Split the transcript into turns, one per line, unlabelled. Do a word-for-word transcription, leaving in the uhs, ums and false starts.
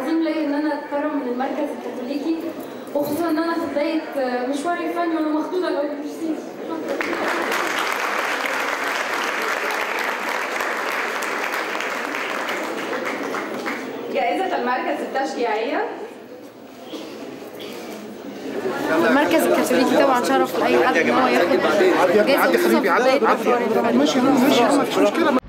عظيم ليا ان انا اتكرم من المركز الكاثوليكي، وخصوصا ان انا في بدايه مشواري الفني وانا مخضوضه قوي. ميرسي.
جائزة المركز التشجيعية.
المركز الكاثوليكي طبعا شرف لاي حد ان هو ياخد جائزه، خصوصا في بدايه مشواره.
ماشي ماشي مفيش مشكله.